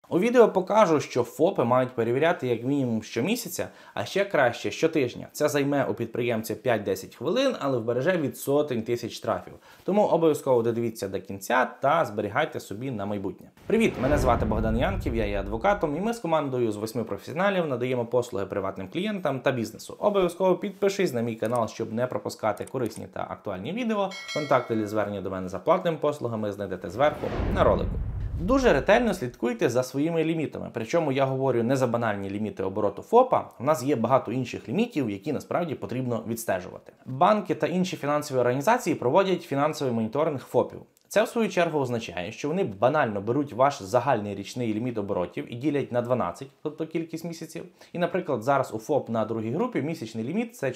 У відео покажу, що ФОПи мають перевіряти як мінімум щомісяця, а ще краще щотижня. Це займе у підприємця 5-10 хвилин, але вбереже від сотень тисяч штрафів. Тому обов'язково додивіться до кінця та зберігайте собі на майбутнє. Привіт, мене звати Богдан Янків, я є адвокатом, і ми з командою з 8 професіоналів надаємо послуги приватним клієнтам та бізнесу. Обов'язково підпишись на мій канал, щоб не пропускати корисні та актуальні відео. Контакти для звернення до мене за платними послугами знайдете зверху на ролику. Дуже ретельно слідкуйте за своїми лімітами. Причому я говорю не за банальні ліміти обороту ФОПа, у нас є багато інших лімітів, які насправді потрібно відстежувати. Банки та інші фінансові організації проводять фінансовий моніторинг ФОПів. Це, в свою чергу, означає, що вони банально беруть ваш загальний річний ліміт оборотів і ділять на 12, тобто кількість місяців. І, наприклад, зараз у ФОП на другій групі місячний ліміт – це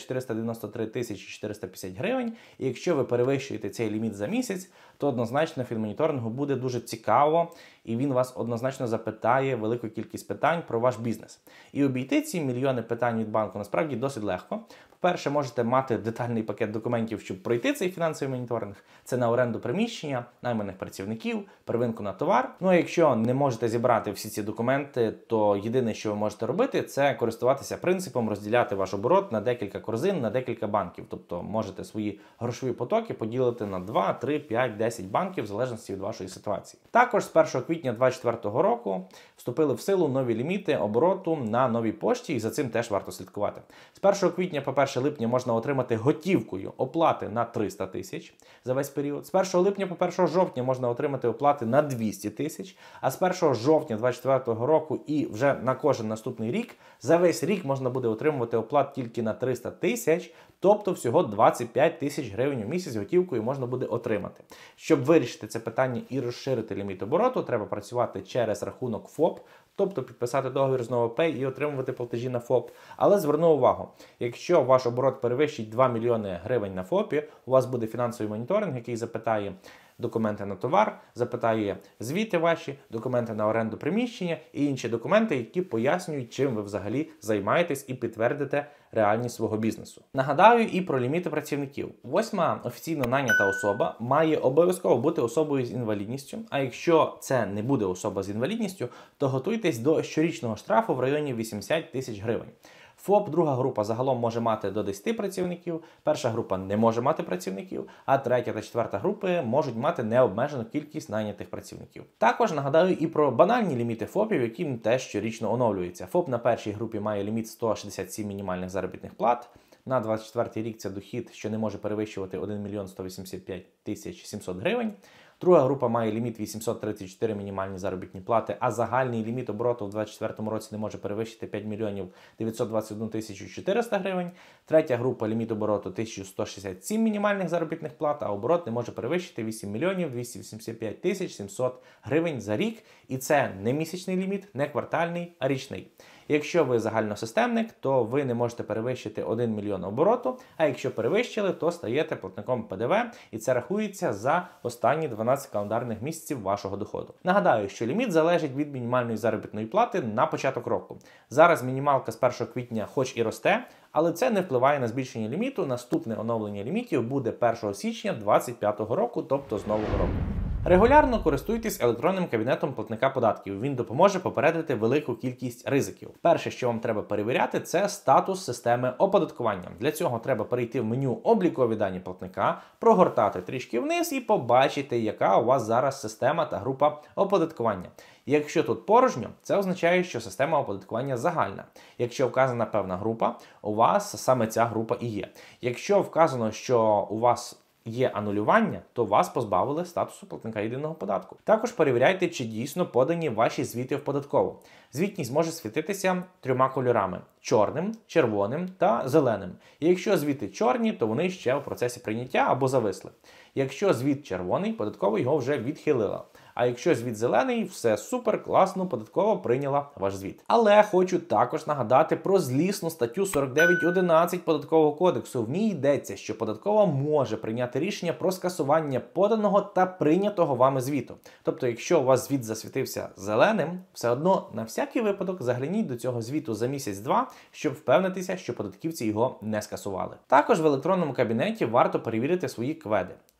493 450 гривень. І якщо ви перевищуєте цей ліміт за місяць, то однозначно фінмоніторингу буде дуже цікаво, і він вас однозначно запитає велику кількість питань про ваш бізнес. І обійти ці мільйони питань від банку насправді досить легко. По-перше, можете мати детальний пакет документів, щоб пройти цей фінансовий моніторинг. Це на оренду приміщення, найманих працівників, первинку на товар. Ну а якщо не можете зібрати всі ці документи, то єдине, що ви можете робити, це користуватися принципом розділяти ваш оборот на декілька корзин, на декілька банків. Тобто можете свої грошові потоки поділити на 2, 3, 5, 10 банків, в залежності від вашої ситуації. Також з 1 квітня 2024 року вступили в силу нові ліміти обороту на новій пошті, і за цим теж варто слідкувати. З 1 квітня по 1 липня можна отримати готівкою оплати на 300 тисяч за весь період. З 1 липня по 1 жовтня можна отримати оплати на 200 тисяч, а з 1 жовтня 2024 року і вже на кожен наступний рік, за весь рік можна буде отримувати оплат тільки на 300 тисяч, тобто всього 25 тисяч гривень у місяць готівкою можна буде отримати. Щоб вирішити це питання і розширити ліміт обороту, треба працювати через рахунок ФОП, тобто підписати договір з NovoPay і отримувати платежі на ФОП. Але зверну увагу, якщо ваш оборот перевищить 2 мільйони гривень на ФОПі, у вас буде фінансовий моніторинг, який запитає документи на товар, запитає звіти ваші, документи на оренду приміщення і інші документи, які пояснюють, чим ви взагалі займаєтесь і підтвердите реальність свого бізнесу. Нагадаю і про ліміти працівників. 8-ма офіційно найнята особа має обов'язково бути особою з інвалідністю, а якщо це не буде особа з інвалідністю, то готуйтесь до щорічного штрафу в районі 80 тисяч гривень. ФОП, друга група, загалом може мати до 10 працівників, перша група не може мати працівників, а третя та четверта групи можуть мати необмежену кількість найнятих працівників. Також нагадаю і про банальні ліміти ФОПів, які теж щорічно оновлюються. ФОП на першій групі має ліміт 167 мінімальних заробітних плат. На 24 рік це дохід, що не може перевищувати 1 мільйон 185 тисяч 700 гривень. Друга група має ліміт 834 мінімальні заробітні плати, а загальний ліміт обороту в 2024 році не може перевищити 5 мільйонів 921 тисячу 400 гривень. Третя група ліміт обороту 1167 мінімальних заробітних плат, а оборот не може перевищити 8 мільйонів 285 тисяч 700 гривень за рік. І це не місячний ліміт, не квартальний, а річний. Якщо ви загальносистемник, то ви не можете перевищити 1 мільйон обороту, а якщо перевищили, то стаєте платником ПДВ, і це рахується за останні 12 календарних місяців вашого доходу. Нагадаю, що ліміт залежить від мінімальної заробітної плати на початок року. Зараз мінімалка з 1 квітня хоч і росте, але це не впливає на збільшення ліміту. Наступне оновлення лімітів буде 1 січня 2025 року, тобто з нового року. Регулярно користуйтесь електронним кабінетом платника податків. Він допоможе попередити велику кількість ризиків. Перше, що вам треба перевіряти, це статус системи оподаткування. Для цього треба перейти в меню «Облікові дані платника», прогортати трішки вниз і побачити, яка у вас зараз система та група оподаткування. Якщо тут порожньо, це означає, що система оподаткування загальна. Якщо вказана певна група, у вас саме ця група і є. Якщо вказано, що у вас є анулювання, то вас позбавили статусу платника єдиного податку. Також перевіряйте, чи дійсно подані ваші звіти в податкову. Звітність може світитися 3 кольорами – чорним, червоним та зеленим. І якщо звіти чорні, то вони ще в процесі прийняття або зависли. Якщо звіт червоний, податкова його вже відхилила. А якщо звіт зелений, все супер, класно, податкова прийняла ваш звіт. Але хочу також нагадати про злісну статтю 49.11 Податкового кодексу. В ній йдеться, що податкова може прийняти рішення про скасування поданого та прийнятого вами звіту. Тобто, якщо у вас звіт засвітився зеленим, все одно на всякий випадок загляніть до цього звіту за місяць-два, щоб впевнитися, що податківці його не скасували. Також в електронному кабінеті варто перевірити свої кведи.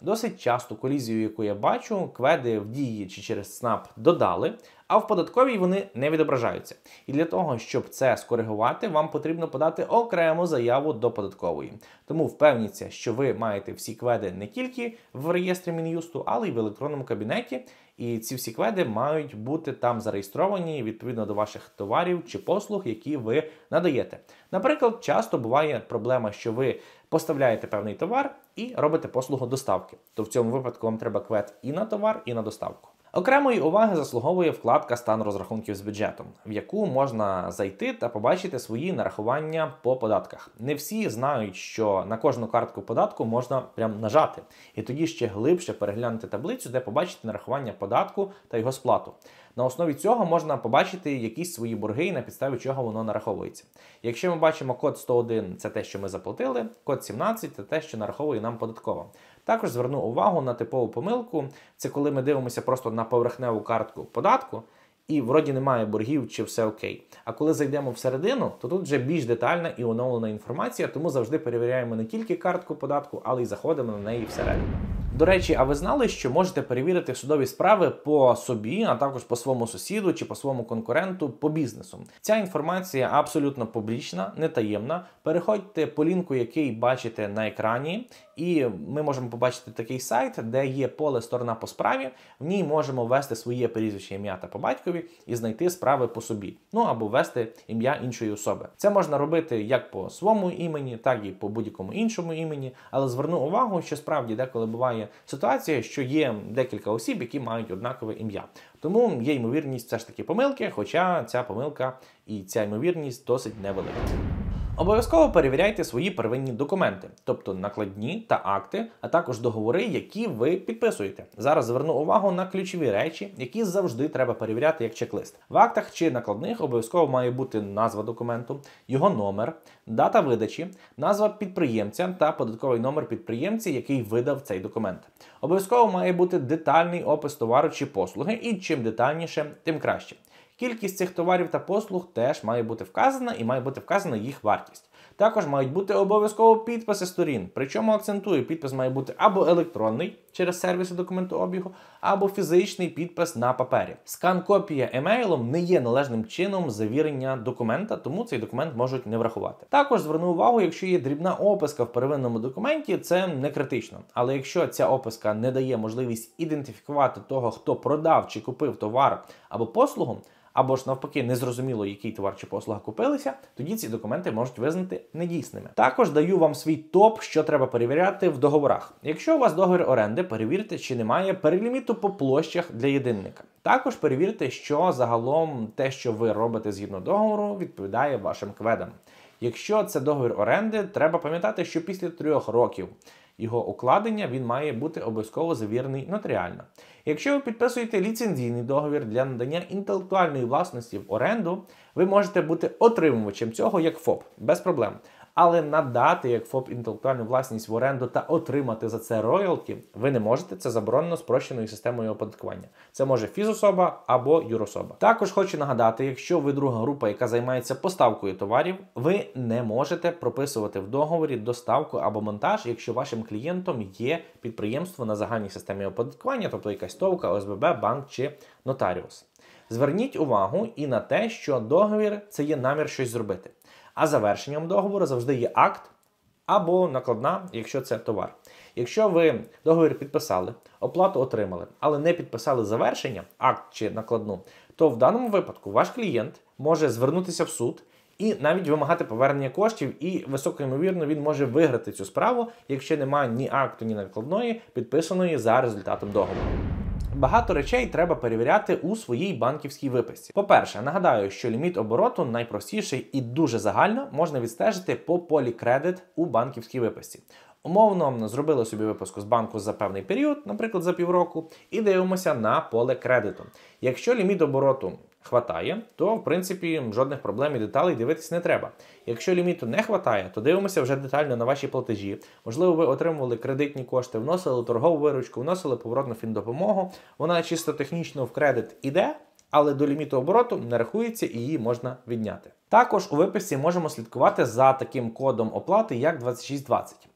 Досить часто колізію, яку я бачу, кведи в Дії чи через СНАП додали, а в податковій вони не відображаються. І для того, щоб це скоригувати, вам потрібно подати окрему заяву до податкової. Тому впевніться, що ви маєте всі кведи не тільки в реєстрі Мін'юсту, але й в електронному кабінеті. І ці всі кведи мають бути там зареєстровані відповідно до ваших товарів чи послуг, які ви надаєте. Наприклад, часто буває проблема, що ви поставляєте певний товар і робите послугу доставки. То в цьому випадку вам треба квед і на товар, і на доставку. Окремої уваги заслуговує вкладка «Стан розрахунків з бюджетом», в яку можна зайти та побачити свої нарахування по податках. Не всі знають, що на кожну картку податку можна прям нажати. І тоді ще глибше переглянути таблицю, де побачити нарахування податку та його сплату. На основі цього можна побачити якісь свої борги, на підставі чого воно нараховується. Якщо ми бачимо код 101 – це те, що ми заплатили, код 17 – це те, що нараховує нам податкова. Також зверну увагу на типову помилку. Це коли ми дивимося просто на поверхневу картку податку, і вроді немає боргів чи все окей. А коли зайдемо всередину, то тут вже більш детальна і оновлена інформація, тому завжди перевіряємо не тільки картку податку, але й заходимо на неї всередину. До речі, а ви знали, що можете перевірити судові справи по собі, а також по своєму сусіду чи по своєму конкуренту по бізнесу? Ця інформація абсолютно публічна, не таємна. Переходьте по лінку, який бачите на екрані, і ми можемо побачити такий сайт, де є поле «Сторона по справі». В ній можемо ввести своє прізвище, ім'я та по батькові і знайти справи по собі. Ну або ввести ім'я іншої особи. Це можна робити як по своєму імені, так і по будь-якому іншому імені. Але зверну увагу, що справді деколи буває ситуація, що є декілька осіб, які мають однакове ім'я. Тому є ймовірність все ж таки помилки, хоча ця помилка і ця ймовірність досить невелика. Обов'язково перевіряйте свої первинні документи, тобто накладні та акти, а також договори, які ви підписуєте. Зараз зверну увагу на ключові речі, які завжди треба перевіряти як чек-лист. В актах чи накладних обов'язково має бути назва документу, його номер, дата видачі, назва підприємця та податковий номер підприємця, який видав цей документ. Обов'язково має бути детальний опис товару чи послуги, і чим детальніше, тим краще. Кількість цих товарів та послуг теж має бути вказана і має бути вказана їх вартість. Також мають бути обов'язково підписи сторін. Причому, акцентую, підпис має бути або електронний через сервіси документообігу, або фізичний підпис на папері. Скан-копія емейлом не є належним чином завірення документа, тому цей документ можуть не врахувати. Також зверну увагу, якщо є дрібна описка в первинному документі, це не критично. Але якщо ця описка не дає можливість ідентифікувати того, хто продав чи купив товар або послугу, або ж навпаки незрозуміло, який товар чи послуга купилися, тоді ці документи можуть визнати недійсними. Також даю вам свій топ, що треба перевіряти в договорах. Якщо у вас договір оренди, перевірте, чи немає переліміту по площах для єдинника. Також перевірте, що загалом те, що ви робите згідно договору, відповідає вашим кведам. Якщо це договір оренди, треба пам'ятати, що після 3 років його укладення він має бути обов'язково завірений нотаріально. Якщо ви підписуєте ліцензійний договір для надання інтелектуальної власності в оренду, ви можете бути отримувачем цього як ФОП, без проблем. Але надати як ФОП інтелектуальну власність в оренду та отримати за це роялті ви не можете, це заборонено спрощеною системою оподаткування. Це може фізособа або юрособа. Також хочу нагадати, якщо ви друга група, яка займається поставкою товарів, ви не можете прописувати в договорі доставку або монтаж, якщо вашим клієнтом є підприємство на загальній системі оподаткування, тобто якась ТОВ, ОСББ, банк чи нотаріус. Зверніть увагу і на те, що договір – це є намір щось зробити. А завершенням договору завжди є акт або накладна, якщо це товар. Якщо ви договір підписали, оплату отримали, але не підписали завершення, акт чи накладну, то в даному випадку ваш клієнт може звернутися в суд і навіть вимагати повернення коштів, і високоймовірно він може виграти цю справу, якщо немає ні акту, ні накладної, підписаної за результатом договору. Багато речей треба перевіряти у своїй банківській виписці. По-перше, нагадаю, що ліміт обороту найпростіший і дуже загально можна відстежити по полі кредит у банківській виписці. Умовно зробили собі виписку з банку за певний період, наприклад, за півроку, і дивимося на поле кредиту. Якщо ліміт обороту хватає, то, в принципі, жодних проблем і деталей дивитись не треба. Якщо ліміту не хватає, то дивимося вже детально на ваші платежі. Можливо, ви отримували кредитні кошти, вносили торгову виручку, вносили поворотну фіндопомогу. Вона чисто технічно в кредит іде, але до ліміту обороту не рахується і її можна відняти. Також у виписці можемо слідкувати за таким кодом оплати, як 2620.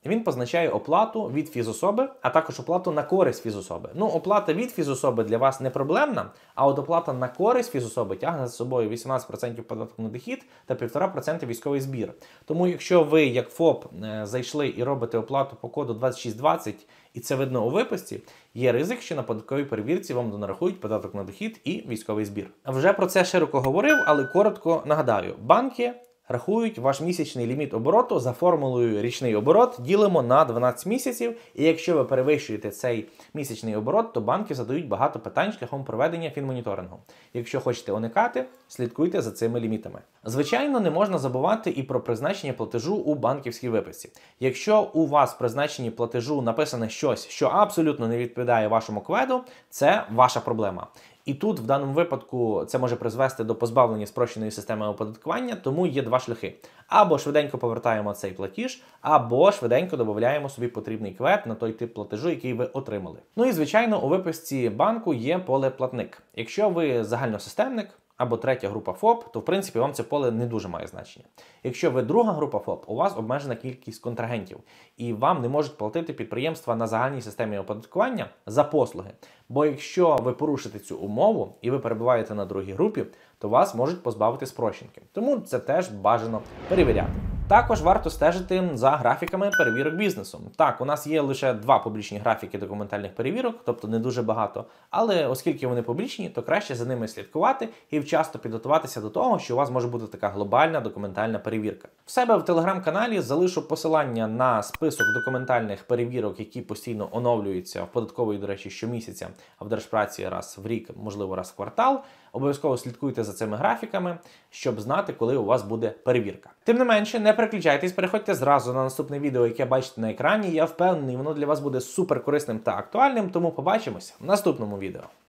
Він позначає оплату від фізособи, а також оплату на користь фізособи. Ну, оплата від фізособи для вас не проблемна, а от оплата на користь фізособи тягне за собою 18% податок на дохід та 1,5% військовий збір. Тому якщо ви, як ФОП, зайшли і робите оплату по коду 2620, і це видно у виписці, є ризик, що на податковій перевірці вам донарахують податок на дохід і військовий збір. Вже про це широко говорив, але коротко нагадаю. Банки рахують ваш місячний ліміт обороту за формулою річний оборот, ділимо на 12 місяців, і якщо ви перевищуєте цей місячний оборот, то банки задають багато питань шляхом проведення фінмоніторингу. Якщо хочете уникати, слідкуйте за цими лімітами. Звичайно, не можна забувати і про призначення платежу у банківській виписці. Якщо у вас в призначенні платежу написане щось, що абсолютно не відповідає вашому кведу, це ваша проблема. І тут, в даному випадку, це може призвести до позбавлення спрощеної системи оподаткування, тому є два шляхи. Або швиденько повертаємо цей платіж, або швиденько додаємо собі потрібний квед на той тип платежу, який ви отримали. Ну і, звичайно, у виписці банку є поле платник. Якщо ви загальносистемник, або третя група ФОП, то в принципі вам це поле не дуже має значення. Якщо ви друга група ФОП, у вас обмежена кількість контрагентів, і вам не можуть платити підприємства на загальній системі оподаткування за послуги. Бо якщо ви порушите цю умову і ви перебуваєте на другій групі, то вас можуть позбавити спрощенки. Тому це теж бажано перевіряти. Також варто стежити за графіками перевірок бізнесу. Так, у нас є лише 2 публічні графіки документальних перевірок, тобто не дуже багато, але оскільки вони публічні, то краще за ними слідкувати і вчасно підготуватися до того, що у вас може бути така глобальна документальна перевірка. В себе в телеграм-каналі залишу посилання на список документальних перевірок, які постійно оновлюються в податковій, до речі, щомісяця, а в Держпраці раз в рік, можливо, раз в квартал. Обов'язково слідкуйте за цими графіками, щоб знати, коли у вас буде перевірка. Тим не менше, не переключайтесь, переходьте зразу на наступне відео, яке бачите на екрані. Я впевнений, воно для вас буде супер корисним та актуальним, тому побачимось в наступному відео.